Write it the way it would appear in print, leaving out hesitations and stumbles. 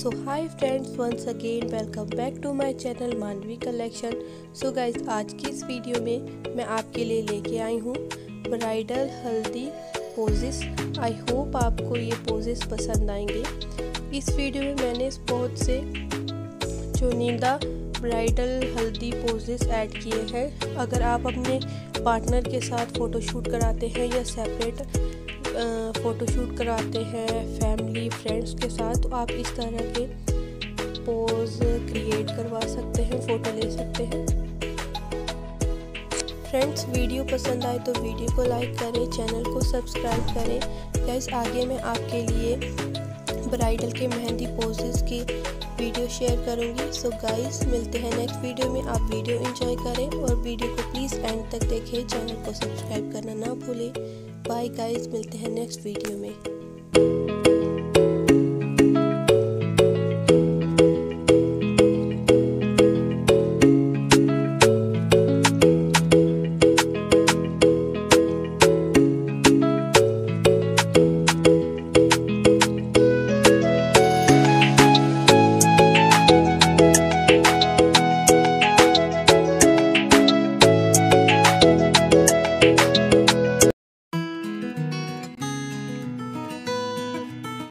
So hi friends, once again welcome back to my channel Manavi collection. So guys, आज की इस video में मैं आपके लिए लेके आई हूँ ब्राइडल हल्दी पोजेस। आई होप आपको ये पोजेस पसंद आएंगे। इस वीडियो में मैंने बहुत से चुनिंदा ब्राइडल हल्दी पोजेस ऐड किए हैं। अगर आप अपने पार्टनर के साथ फ़ोटोशूट कराते हैं या सेपरेट फ़ोटोशूट कराते हैं फैमिली फ्रेंड्स के साथ, तो आप इस तरह के पोज क्रिएट करवा सकते हैं, फ़ोटो ले सकते हैं। फ्रेंड्स, वीडियो पसंद आए तो वीडियो को लाइक करें, चैनल को सब्सक्राइब करें। गाइस, आगे मैं आपके लिए ब्राइडल के मेहंदी पोजेस की वीडियो शेयर करूंगी। सो गाइस, मिलते हैं नेक्स्ट वीडियो में। आप वीडियो एंजॉय करें और वीडियो को प्लीज़ एंड तक देखें। चैनल को सब्सक्राइब करना ना भूलें। बाय गाइस, मिलते हैं नेक्स्ट वीडियो में।